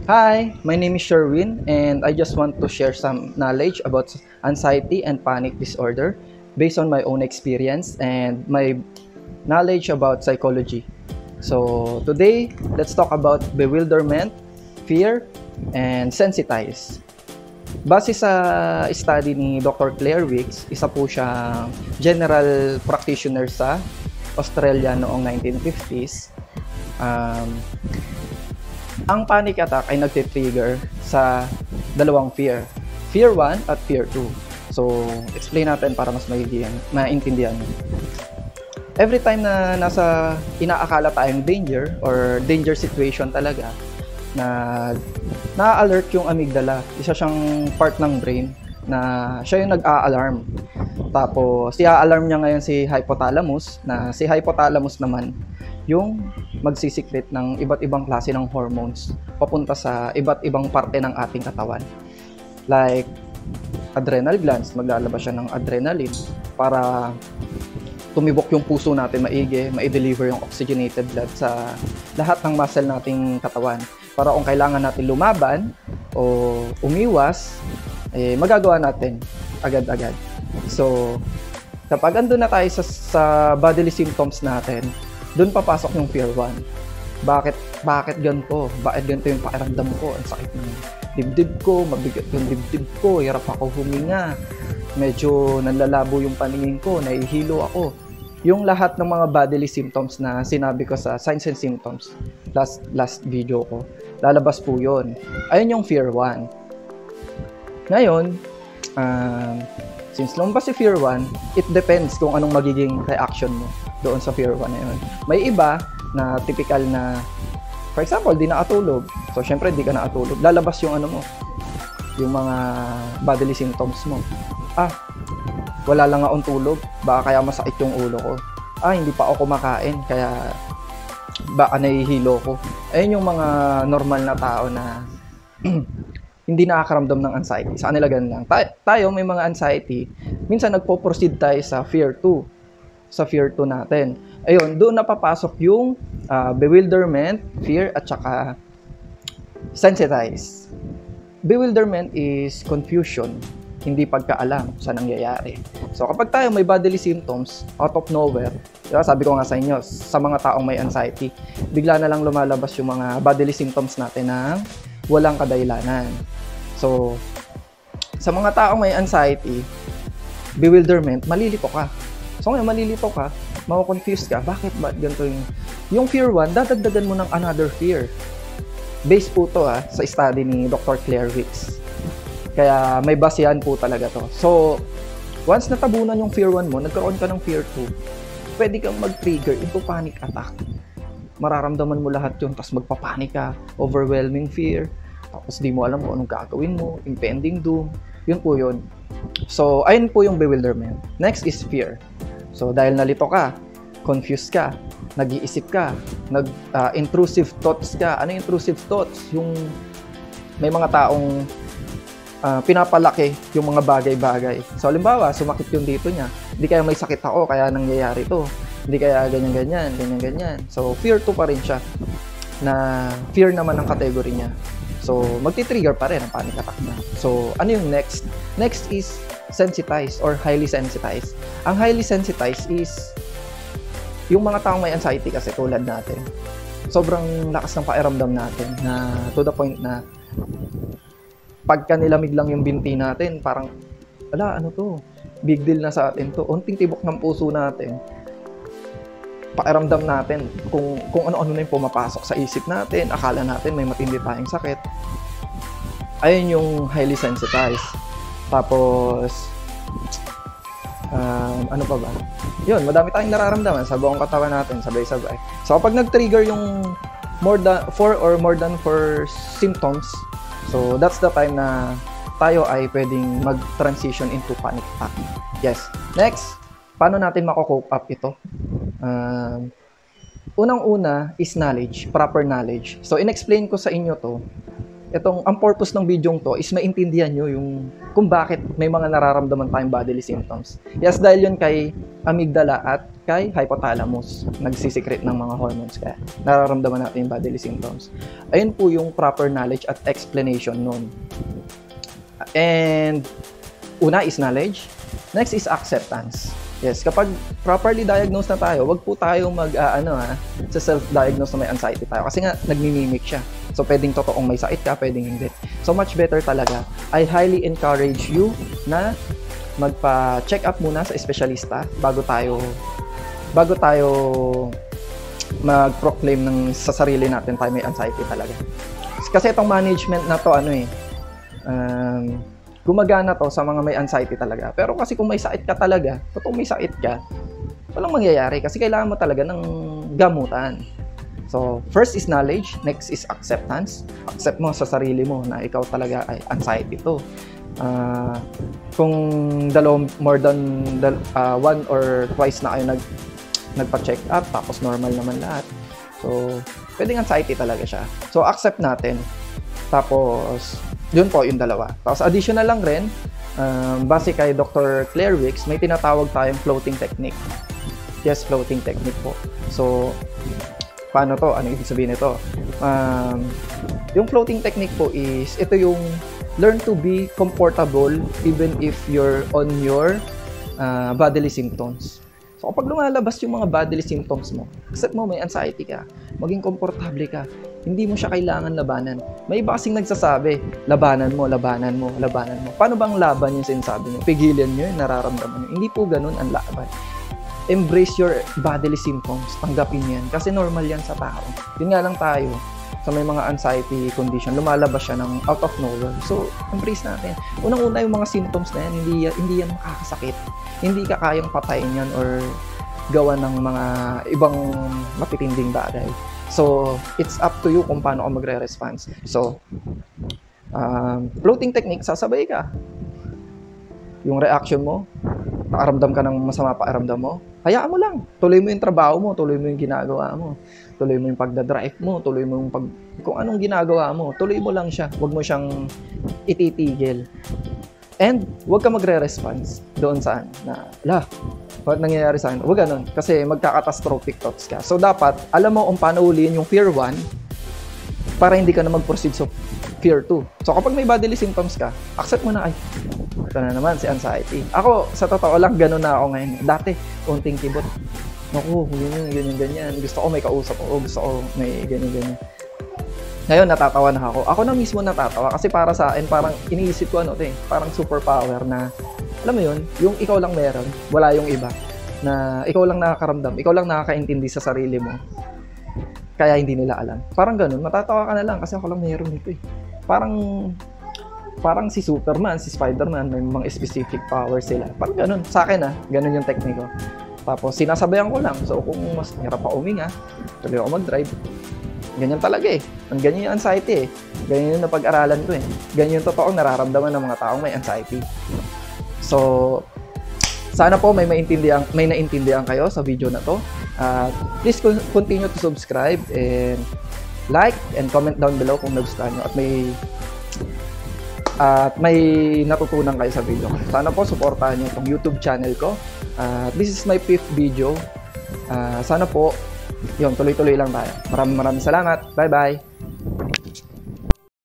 Hi, my name is Sherwin, and I just want to share some knowledge about anxiety and panic disorder based on my own experience and my knowledge about psychology. So, today, let's talk about bewilderment, fear, and sensitize. Base sa study ni Dr. Claire Wicks, isa po siyang general practitioner sa Australia noong 1950s. Um, ang panic attack ay nagtitrigger sa dalawang fear. Fear 1 at Fear 2. So, explain natin para mas maintindihan. Every time na nasa inaakala tayong danger or danger situation talaga, na-alert yung amygdala. Isa siyang part ng brain na siya yung nag-a-alarm. Tapos, i-alarm niya ngayon si hypothalamus, na si hypothalamus naman yung magsisikret ng iba't ibang klase ng hormones papunta sa iba't ibang parte ng ating katawan. Like, adrenal glands, maglalabas siya ng adrenaline para tumibok yung puso natin maigi, ma-deliver yung oxygenated blood sa lahat ng muscle nating katawan. Para kung kailangan natin lumaban o umiwas, magagawa natin agad-agad. So, kapag andun na tayo sa bodily symptoms natin, doon papasok yung Fear 1. Bakit ganito? Bakit ganito yung pakiramdam ko? Ang sakit ng dibdib ko, mabigat yung dibdib ko, hirap ako huminga, medyo nanlalabo yung paningin ko, nahihilo ako. Yung lahat ng mga bodily symptoms na sinabi ko sa signs and symptoms last video ko, lalabas po yun. Ayun yung Fear 1. Ngayon, since lumabas si Fear 1, it depends kung anong magiging reaction mo doon sa Fear 1 na yun. May iba na typical na, for example, di nakatulog. So, syempre, di ka nakatulog. Lalabas yung ano mo, yung mga bodily symptoms mo. Wala lang akong tulog. Baka kaya masakit yung ulo ko. Hindi pa ako kumakain. Kaya baka nahihilo ko. Ayun yung mga normal na tao na hindi nakakaramdam ng anxiety. Sa kanila ganun lang. Tayo may mga anxiety. Minsan nagpo-proceed tayo sa Fear 2. Sa Fear 2 natin. Ayun, doon napapasok yung bewilderment, fear, at saka sensitize. Bewilderment is confusion, hindi pagkaalam sa nangyayari. So kapag tayo may bodily symptoms out of nowhere, diba, sabi ko nga sa inyo, sa mga taong may anxiety, bigla na lang lumalabas yung mga bodily symptoms natin ng walang kadahilanan. So sa mga taong may anxiety, bewilderment, malilito ka. So ngayon malilito ka, mako-confuse ka, bakit ba ganito yung Fear 1, dadagdagan mo ng another fear. Base po to sa study ni Dr. Claire Wicks. Kaya may basehan po talaga to. So, once natabunan yung Fear 1 mo, nagkaroon ka ng Fear 2, pwede kang mag-trigger into panic attack. Mararamdaman mo lahat yun, tapos magpapanik ka, overwhelming fear, tapos di mo alam kung anong gagawin mo, impending doom, yun po yun. So, ayun po yung bewilderment. Next is fear. So, dahil nalito ka, confused ka, nag-iisip ka, intrusive thoughts ka. Ano yung intrusive thoughts? Yung may mga taong pinapalaki yung mga bagay-bagay. So, halimbawa, sumakit yung dito niya. Hindi kaya may sakit ako, kaya nangyayari to. Hindi kaya ganyan-ganyan, ganyan-ganyan. So, Fear 2 pa rin siya, na fear naman ang category niya. So, magti-trigger pa rin ang panic attack na. So, ano yung next? Next is sensitized or highly sensitized. Ang highly sensitized is yung mga taong may anxiety kasi tulad natin. Sobrang lakas ng pakiramdam natin na to the point na pagka nilamig lang yung binti natin, parang, ano to? Big deal na sa atin to. Unting tibok ng puso natin. Pakiramdam natin kung ano-ano na yung pumapasok sa isip natin, akala natin may matindi tayong sakit. Ayun yung highly sensitized. Tapos, ano pa ba? Yun, madami tayong nararamdaman sa buong katawan natin, sabay-sabay. So, kapag nag-trigger yung more than 4 symptoms, so that's the time na tayo ay pwedeng mag-transition into panic attack. Yes. Next, paano natin mako-cope up ito? Unang-una is knowledge, proper knowledge. So, in-explain ko sa inyo to ang purpose ng video to is maintindihan nyo yung kung bakit may mga nararamdaman tayong bodily symptoms. Yes, dahil yun kay amygdala at kay hypothalamus, nagsisikret ng mga hormones, kaya nararamdaman natin yung bodily symptoms. Ayun po yung proper knowledge at explanation nun. And una is knowledge, next is acceptance. Yes, kapag properly diagnosed na tayo, wag po tayo sa self-diagnose na may anxiety tayo kasi nga nagmimimic siya. So pwedeng totoong may sakit ka, pwedeng hindi. So much better talaga. I highly encourage you na magpa-check up muna sa espesyalista bago tayo mag-proclaim sa sarili natin tayo may anxiety talaga. Kasi itong management na to gumagana to sa mga may anxiety talaga. Pero kasi kung may sakit ka talaga, totoong may sakit ka, walang mangyayari kasi kailangan mo talaga ng gamutan. So, first is knowledge, next is acceptance. Accept mo sa sarili mo na ikaw talaga ay anxiety to. Kung more than one or twice na kayo nagpa-check up, tapos normal naman lahat. So, pwedeng anxiety talaga siya. So, accept natin. Tapos, yun po yung dalawa. Tapos additional lang rin, base kay Dr. Claire Wicks, may tinatawag tayong floating technique. Yes, floating technique po. So, paano to? Ano ibig sabihin nito? Yung floating technique po is, ito yung learn to be comfortable even if you're on your bodily symptoms. So, kapag lumalabas yung mga bodily symptoms mo, accept mo may anxiety ka, maging komportable ka, hindi mo siya kailangan labanan. May iba kasing nagsasabi, labanan mo. Paano bang laban yung sinasabi nyo? Pigilan nyo yung nararamdaman nyo. Hindi po ganun ang laban. Embrace your bodily symptoms. Tanggapin yan. Kasi normal yan sa tao. Yun nga lang tayo, sa may mga anxiety condition, lumalabas siya ng out of nowhere. So, embrace natin. Unang-una yung mga symptoms na yan, hindi yan makakasakit. Hindi ka kayang patayin yan or gawa ng mga ibang matitinding bagay. So, it's up to you kung paano ka magre-response. So, floating technique, sasabay ka. Yung reaction mo, nakaramdam ka ng masama pakiramdam mo, hayaan mo lang. Tuloy mo yung trabaho mo, tuloy mo yung ginagawa mo, tuloy mo yung pagdadrive mo, tuloy mo yung kung anong ginagawa mo, tuloy mo lang siya. Huwag mo siyang ititigil. And, huwag ka magre-response doon saan na, bakit nangyayari sa akin? Huwag ganun. Kasi magka-catastrophic thoughts ka. So, dapat, alam mo kung paano uliin yung fear 1 para hindi ka na mag-proceed sa fear 2. So, kapag may bodily symptoms ka, accept mo na, ito na naman, si anxiety. Ako, sa totoo lang, ganun na ako ngayon. Dati, unting kibot. Naku, ganyan. Gusto ko may kausap ko. Gusto ko may ganyan. Ngayon, natatawa na ako. Ako na mismo natatawa kasi para sa akin, parang iniisip ko parang superpower na, alam mo yun, yung ikaw lang meron, wala yung iba, na ikaw lang nakakaramdam, ikaw lang nakakaintindi sa sarili mo, kaya hindi nila alam. Parang ganun, matatawa ka na lang kasi ako lang meron ito Parang si Superman, si Spider-Man, may mga specific powers sila. Parang ganun, sa akin ganun yung technique ko. Tapos, sinasabayan ko lang. So, kung mas hirap pa uminga, tuloy ako mag-drive. Ganyan talaga Ganyan yung anxiety Ganyan yung napag-aralan ko Ganyan yung totoong nararamdaman ng mga taong may anxiety. So, sana po may naintindihan kayo sa video na to. Please continue to subscribe and like and comment down below kung nagustuhan nyo at may natutunan kayo sa video. Sana po supportahan nyo itong YouTube channel ko. This is my 5th video. Sana po, tuloy-tuloy lang tayo. Maraming salamat. Bye-bye!